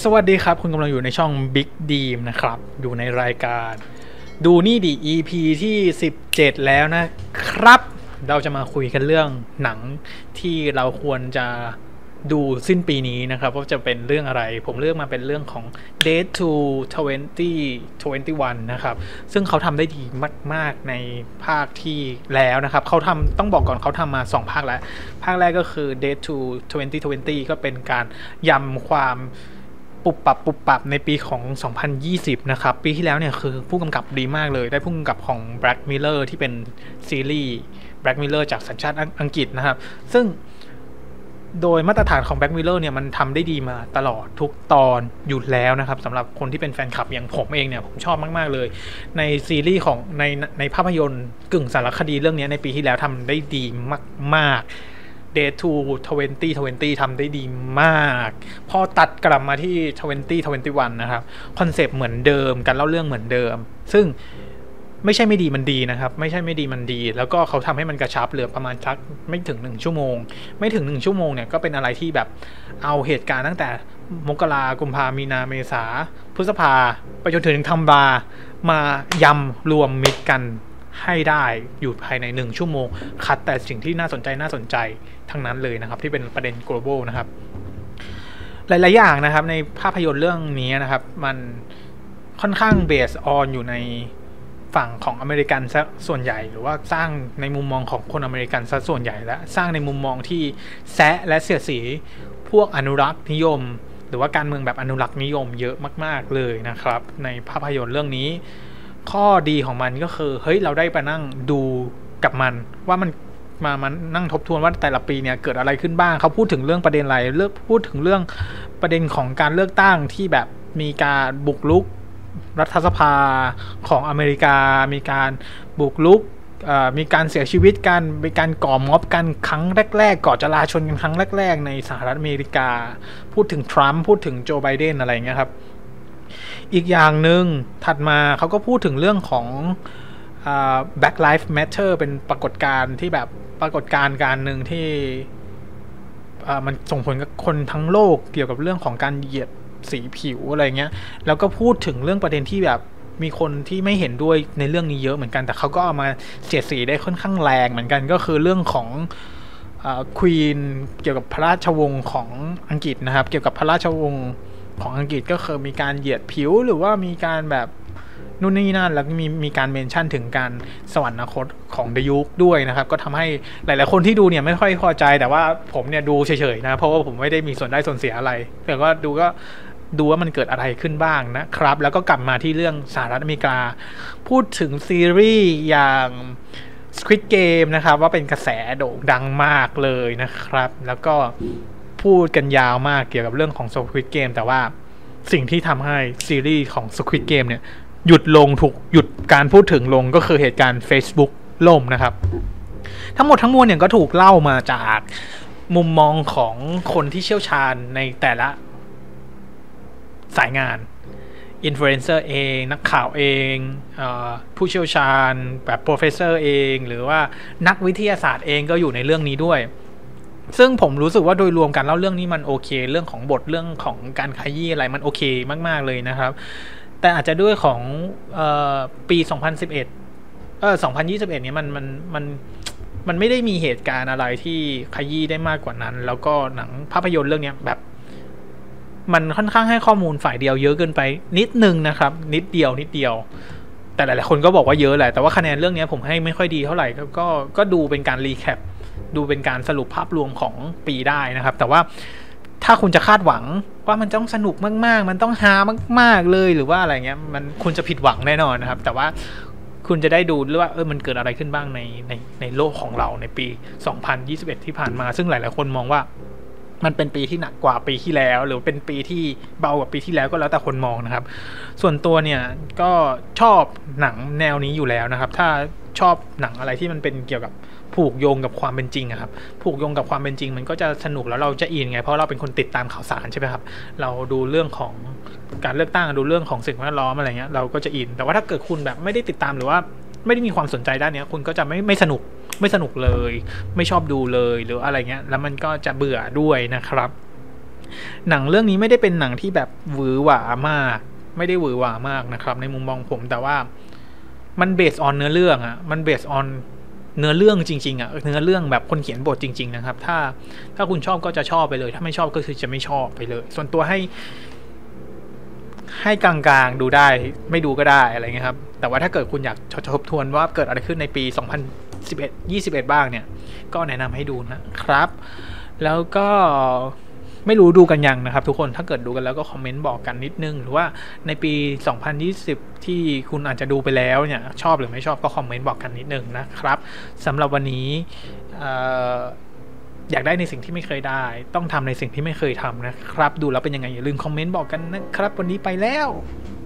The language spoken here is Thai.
สวัสดีครับคุณกำลังอยู่ในช่อง Big Deem นะครับอยู่ในรายการดูนี่ดิ EP ที่17แล้วนะครับเราจะมาคุยกันเรื่องหนังที่เราควรจะดูสิ้นปีนี้นะครับว่าจะเป็นเรื่องอะไรผมเลือกมาเป็นเรื่องของ Date to 2021 นะครับซึ่งเขาทำได้ดีมากๆในภาคที่แล้วนะครับเขาทำต้องบอกก่อนเขาทำมา2ภาคแล้วภาคแรกก็คือ Date to 2020 ก็เป็นการย้ำความปุบปับในปีของ 2020 นะครับปีที่แล้วเนี่ยคือผู้กำกับดีมากเลยได้ผู้กำกับของ Black Mirror ที่เป็นซีรีส์ Black Mirror จากสัญชาติอังกฤษนะครับซึ่งโดยมาตรฐานของ Black Mirror เนี่ยมันทำได้ดีมาตลอดทุกตอนอยู่แล้วนะครับสำหรับคนที่เป็นแฟนคลับอย่างผมเองเนี่ยผมชอบมากๆเลยในซีรีส์ของในภาพยนตร์กึ่งสารคดีเรื่องนี้ในปีที่แล้วทำได้ดีมากๆDate to 2020 ทำได้ดีมากพอตัดกลับมาที่ 2021 นะครับคอนเซปต์เหมือนเดิมการเล่าเรื่องเหมือนเดิมซึ่งไม่ใช่ไม่ดีมันดีนะครับไม่ใช่ไม่ดีมันดีแล้วก็เขาทำให้มันกระชับเหลือประมาณสักไม่ถึง1ชั่วโมงไม่ถึง1ชั่วโมงเนี่ยก็เป็นอะไรที่แบบเอาเหตุการณ์ตั้งแต่มกรากุมภามีนาเมษาพฤษภาไปจนถึงธันวามายำรวมมิตรกันให้ได้อยู่ภายใน1ชั่วโมงคัดแต่สิ่งที่น่าสนใจทั้งนั้นเลยนะครับที่เป็นประเด็น global นะครับหลายๆอย่างนะครับในภาพยนตร์เรื่องนี้นะครับมันค่อนข้างเบสออนอยู่ในฝั่งของอเมริกันซะส่วนใหญ่หรือว่าสร้างในมุมมองของคนอเมริกันซะส่วนใหญ่และสร้างในมุมมองที่แซะและเสียดสีพวกอนุรักษ์นิยมหรือว่าการเมืองแบบอนุรักษ์นิยมเยอะมากๆเลยนะครับในภาพยนตร์เรื่องนี้ข้อดีของมันก็คือเฮ้ยเราได้ไปนั่งดูกับมันว่ามันมานั่งทบทวนว่าแต่ละปีเนี่ยเกิดอะไรขึ้นบ้างเขาพูดถึงเรื่องประเด็นอะไรพูดถึงเรื่องประเด็นของการเลือกตั้งที่แบบมีการบุกรุกรัฐสภาของอเมริกามีการบุกรุกมีการเสียชีวิตกันมีการก่อม็อบกันครั้งแรกๆก่อจลาชนกันครั้งแรกๆในสหรัฐอเมริกาพูดถึงทรัมป์พูดถึงโจไบเดนอะไรเงี้ยครับอีกอย่างหนึ่งถัดมาเขาก็พูดถึงเรื่องของBlack Lives Matter เป็นปรากฏการณ์ที่แบบปรากฏการณ์การหนึ่งที่มันส่งผลกับคนทั้งโลกเกี่ยวกับเรื่องของการเหยียดสีผิวอะไรเงี้ยแล้วก็พูดถึงเรื่องประเด็นที่แบบมีคนที่ไม่เห็นด้วยในเรื่องนี้เยอะเหมือนกันแต่เขาก็เอามาเสียดสีได้ค่อนข้างแรงเหมือนกันก็คือเรื่องของควีนเกี่ยวกับพระราชวงศ์ของอังกฤษนะครับเกี่ยวกับพระราชวงศ์ของอังกฤษก็คือมีการเหยียดผิวหรือว่ามีการแบบนู่นนี่นั่นแล้วมีการเมนชั่นถึงการสวรรคตของเดยุคด้วยนะครับก็ทำให้หลายๆคนที่ดูเนี่ยไม่ค่อยพอใจแต่ว่าผมเนี่ยดูเฉยๆนะเพราะว่าผมไม่ได้มีส่วนได้ส่วนเสียอะไรแต่ก็ดูว่ามันเกิดอะไรขึ้นบ้างนะครับแล้วก็กลับมาที่เรื่องสหรัฐอเมริกาพูดถึงซีรีส์อย่าง Squid Game นะครับว่าเป็นกระแสโด่งดังมากเลยนะครับแล้วก็พูดกันยาวมากเกี่ยวกับเรื่องของ Squid Game แต่ว่าสิ่งที่ทำให้ซีรีส์ของ Squid Game เนี่ยหยุดลงถูกหยุดการพูดถึงลงก็คือเหตุการณ์ Facebook ล่มนะครับทั้งหมดทั้งมวลเนี่ยก็ถูกเล่ามาจากมุมมองของคนที่เชี่ยวชาญในแต่ละสายงานอินฟลูเอนเซอร์เองนักข่าวเองผู้เชี่ยวชาญแบบโปรเฟสเซอร์เองหรือว่านักวิทยาศาสตร์เองก็อยู่ในเรื่องนี้ด้วยซึ่งผมรู้สึกว่าโดยรวมการเล่าเรื่องนี้มันโอเคเรื่องของบทเรื่องของการขยี้อะไรมันโอเคมากๆเลยนะครับแต่อาจจะด้วยของปี 2021 เนี่ยมันไม่ได้มีเหตุการณ์อะไรที่ขยี้ได้มากกว่านั้นแล้วก็หนังภาพยนตร์เรื่องนี้แบบมันค่อนข้างให้ข้อมูลฝ่ายเดียวเยอะเกินไปนิดนึงนะครับนิดเดียวแต่หลายๆคนก็บอกว่าเยอะแหละแต่ว่าคะแนนเรื่องนี้ผมให้ไม่ค่อยดีเท่าไหร่ก็ดูเป็นการรีแคปดูเป็นการสรุปภาพรวมของปีได้นะครับแต่ว่าถ้าคุณจะคาดหวังว่ามันต้องสนุกมากๆมันต้องฮามากๆเลยหรือว่าอะไรเงี้ยคุณจะผิดหวังแน่นอนนะครับแต่ว่าคุณจะได้ดูว่ามันเกิดอะไรขึ้นบ้างในโลกของเราในปี 2021 ที่ผ่านมาซึ่งหลายๆคนมองว่ามันเป็นปีที่หนักกว่าปีที่แล้วหรือเป็นปีที่เบากว่าปีที่แล้วก็แล้วแต่คนมองนะครับส่วนตัวเนี่ยก็ชอบหนังแนวนี้อยู่แล้วนะครับถ้าชอบหนังอะไรที่มันเป็นเกี่ยวกับผูกโยงกับความเป็นจริงครับผูกโยงกับความเป็นจริงมันก็จะสนุกแล้วเราจะอินไงเพราะเราเป็นคนติดตามข่าวสารใช่ไหมครับเราดูเรื่องของการเลือกตั้งดูเรื่องของสิ่งแวดล้อมอะไรเงี้ยเราก็จะอินแต่ว่าถ้าเกิดคุณแบบไม่ได้ติดตามหรือว่าไม่ได้มีความสนใจด้านนี้คุณก็จะไม่สนุกเลยไม่ชอบดูเลยหรืออะไรเงี้ยแล้วมันก็จะเบื่อด้วยนะครับหนังเรื่องนี้ไม่ได้เป็นหนังที่แบบหวือหวามาก ไม่ได้หวือหวามากนะครับในมุมมองผมแต่ว่ามันเบสออนเนื้อเรื่องอะมันเบสออนเนื้อเรื่องจริงๆอะเนื้อเรื่องแบบคนเขียนบทจริงๆนะครับถ้าคุณชอบก็จะชอบไปเลยถ้าไม่ชอบก็คือจะไม่ชอบไปเลยส่วนตัวให้กลางๆดูได้ไม่ดูก็ได้อะไรเงี้ยครับแต่ว่าถ้าเกิดคุณอยากทบทวนว่าเกิดอะไรขึ้นในปี2011 21บ้างเนี่ยก็แนะนำให้ดูนะครับแล้วก็ไม่รู้ดูกันยังนะครับทุกคนถ้าเกิดดูกันแล้วก็คอมเมนต์บอกกันนิดนึงหรือว่าในปี2020ที่คุณอาจจะดูไปแล้วเนี่ยชอบหรือไม่ชอบก็คอมเมนต์บอกกันนิดนึงนะครับสำหรับวันนี้อยากได้ในสิ่งที่ไม่เคยได้ต้องทำในสิ่งที่ไม่เคยทำนะครับดูแล้วเป็นยังไงอย่าลืมคอมเมนต์บอกกันนะครับวันนี้ไปแล้ว